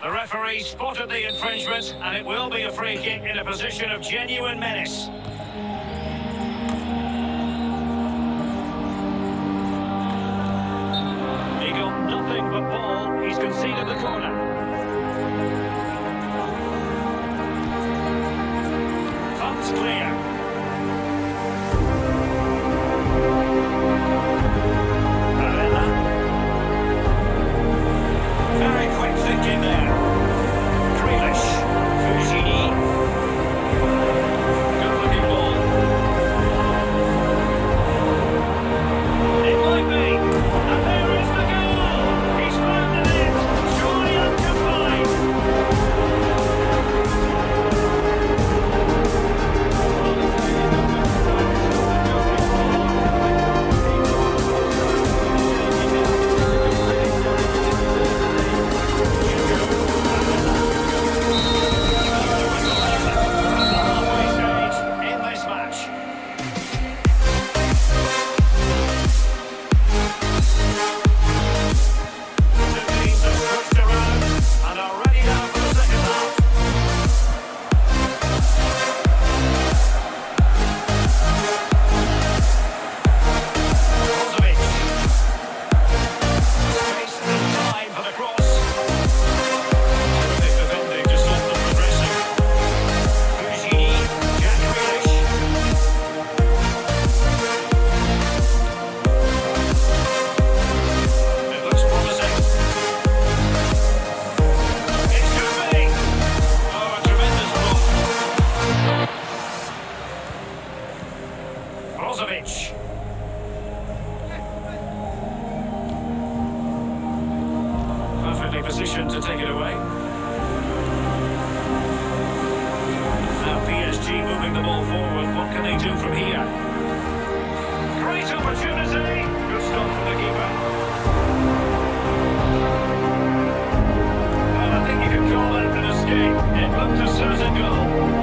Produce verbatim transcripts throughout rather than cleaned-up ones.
The referee spotted the infringement, and it will be a free kick in a position of genuine menace. He got nothing but ball. He's conceded the corner. Pump's clear. Very quick thinking there. Grealish. Fujini. Good looking ball. It might be. And there is the goal. He's found the net. Surely unconfined. Brozovic. Perfectly positioned to take it away. Now P S G moving the ball forward. What can they do from here? Great opportunity. Good stop from the keeper. Well, I think you could call that an escape. It looked a certain goal.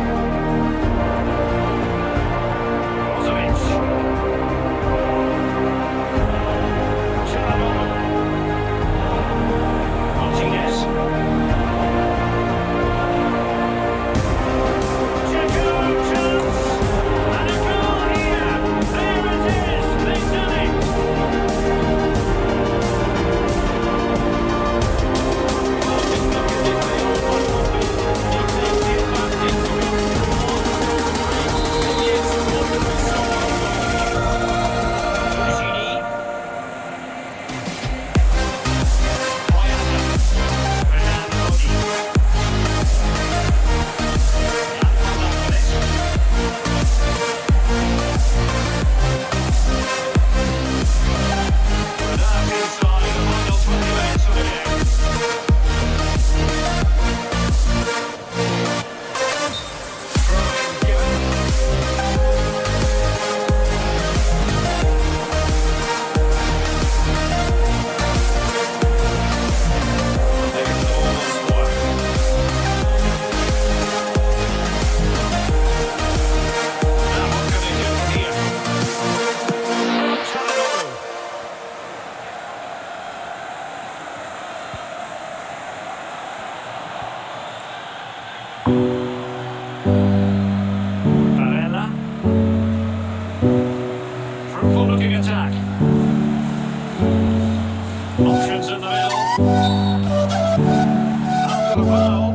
Looking attack. Options in the middle. After the foul.